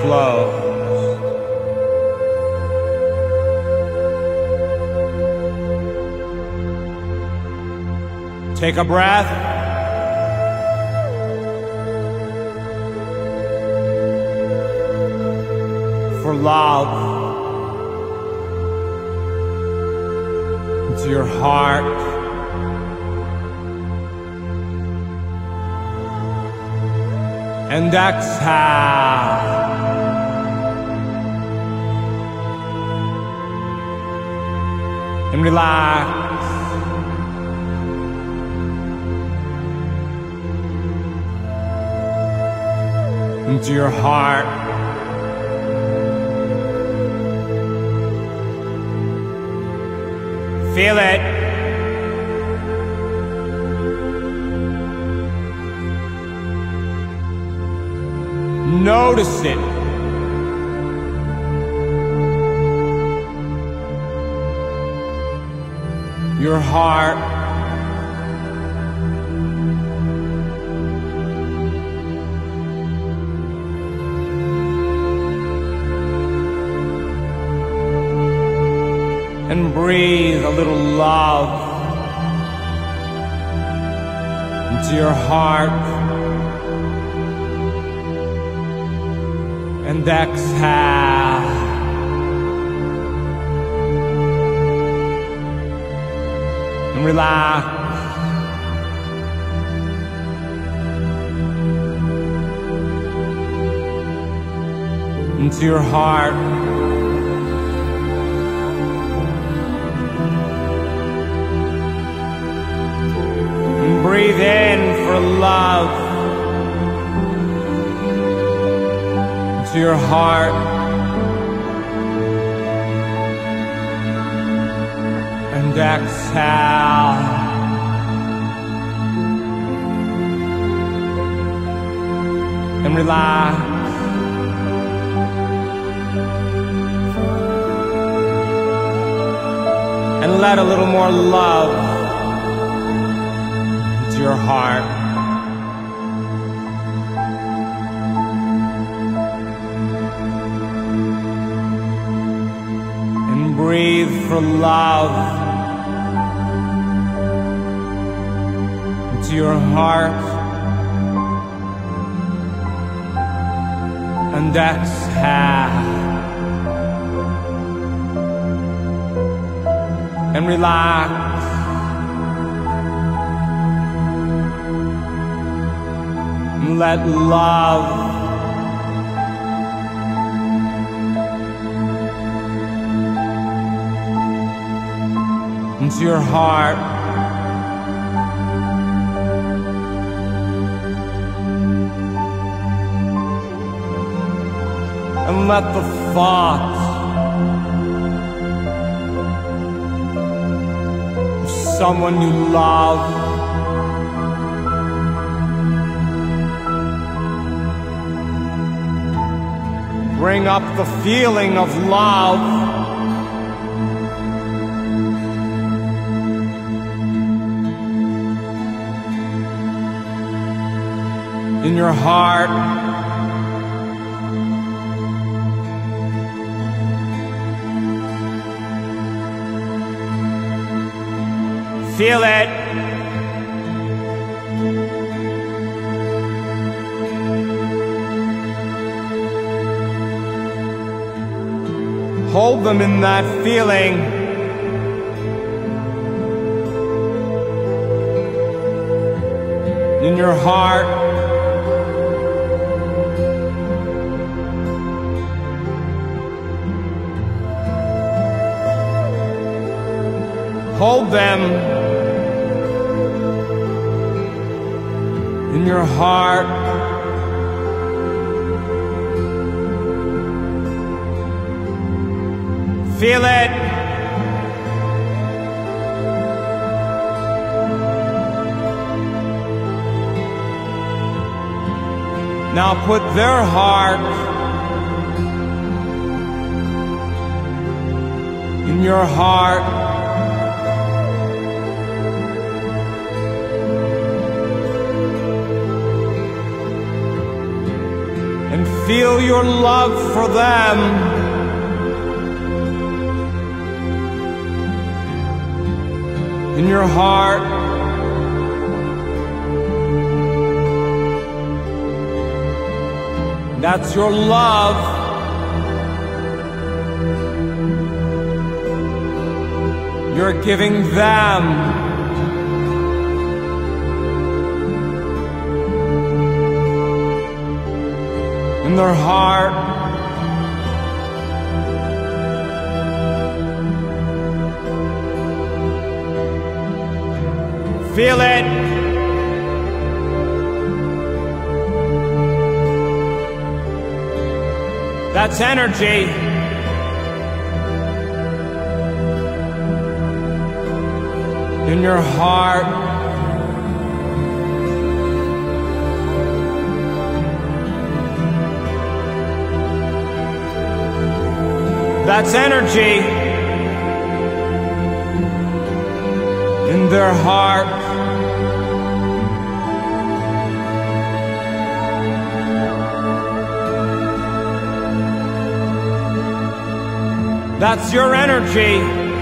closed. Take a breath. For love into your heart. And exhale. And relax. Into your heart. Feel it. Notice it. Your heart. And breathe a little love into your heart. And exhale. And relax. Into your heart. And breathe in for love. To your heart. And exhale. And relax. And let a little more love into your heart. Breathe for love into your heart. And exhale. And relax. And let love into your heart. And let the thoughts of someone you love bring up the feeling of love. In your heart. Feel it. Hold them in that feeling. In your heart. Hold them in your heart. Feel it. Now put their heart in your heart. And Feel your love for them. In your heart. That's your love. You're giving them. In their heart. Feel it. That's energy. In your heart. That's energy. In their heart. That's your energy.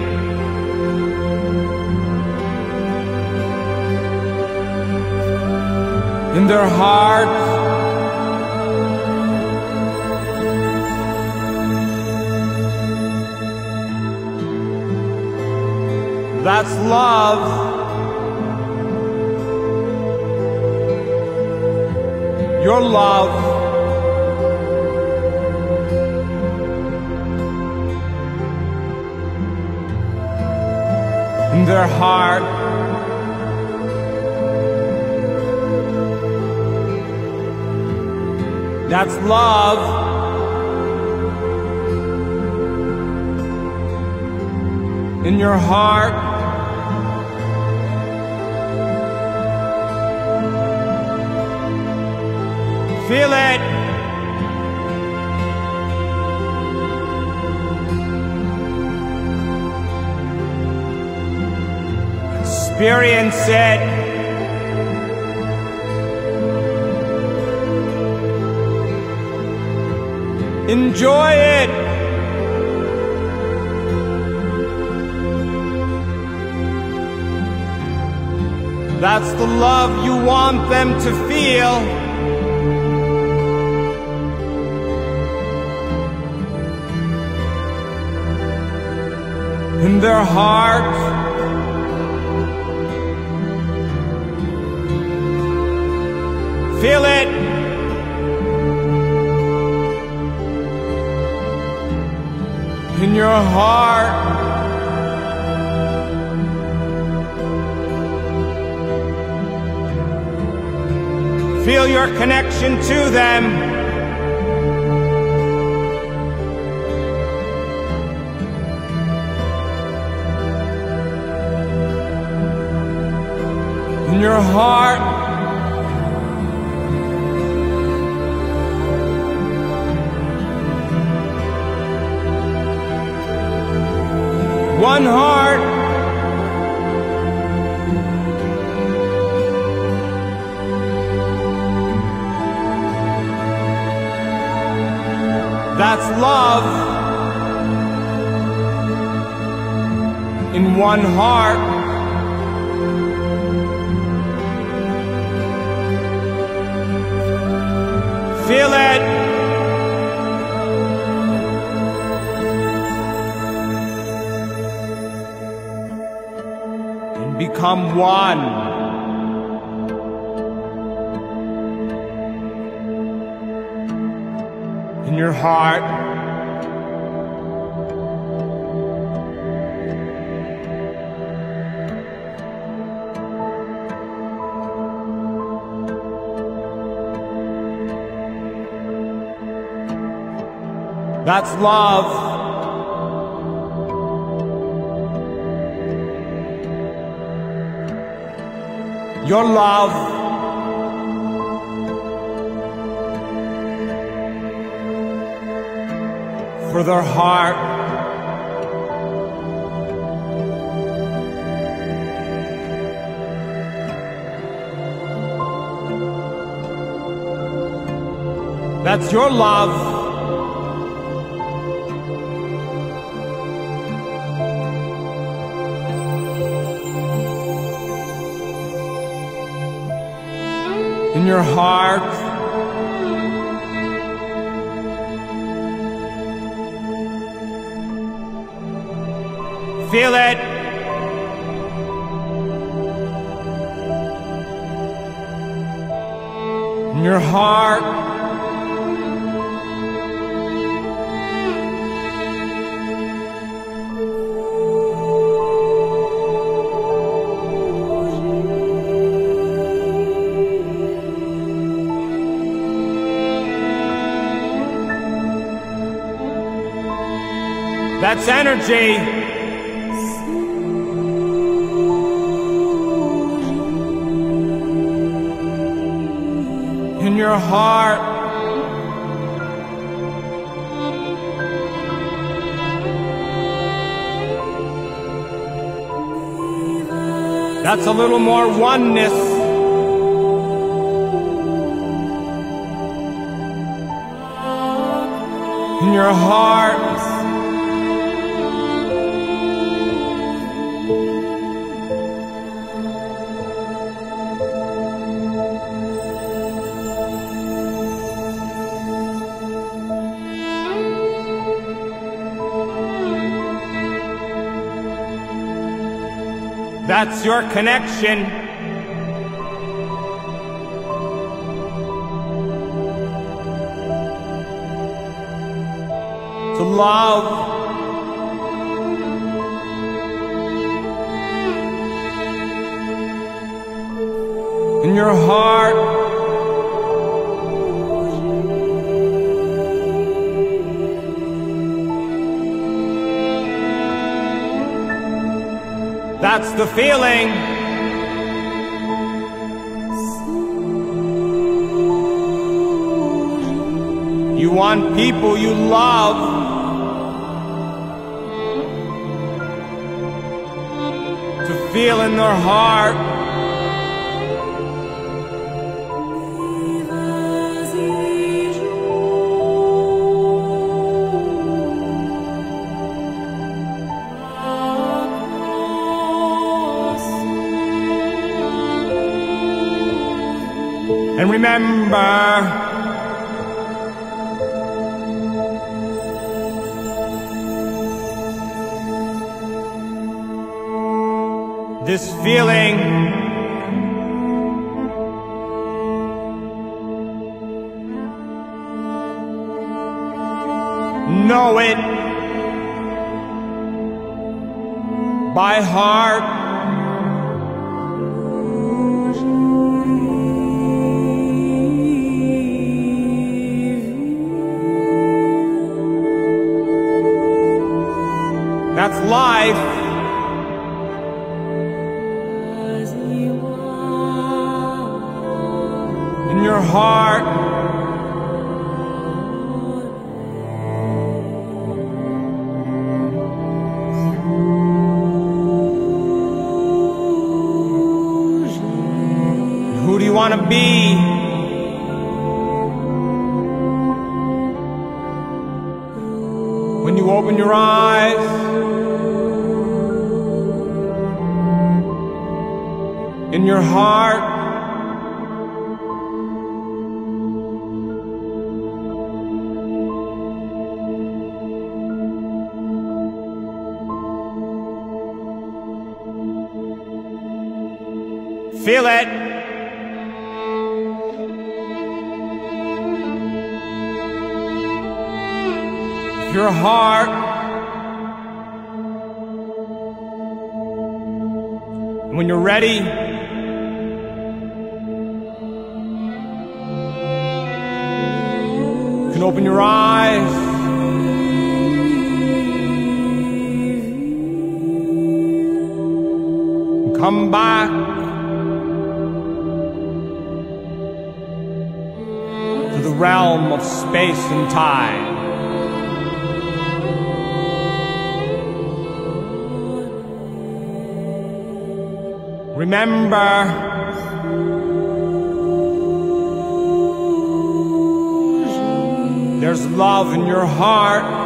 In their heart. That's love. Your love. In their heart. That's love. In your heart. Feel it. Experience it. Enjoy it. That's the love you want them to feel. In their heart. Feel it. In your heart. Feel your connection to them. In your heart. One heart. That's love. In one heart. Feel it. And become one. In your heart. That's love. Your love. For their heart. That's your love. In your heart. Feel it. In your heart. That's energy. In your heart. That's a little more oneness. In your heart. That's your connection. To love. In your heart. That's the feeling. You want people you love to feel in their heart. And remember, this feeling know it by heart. That's life. In your heart. Who do you want to be? When you open your eyes. In your heart. Feel it. Your heart. When you're ready, you can open your eyes. And come back to the realm of space and time. Remember, There's love in your heart.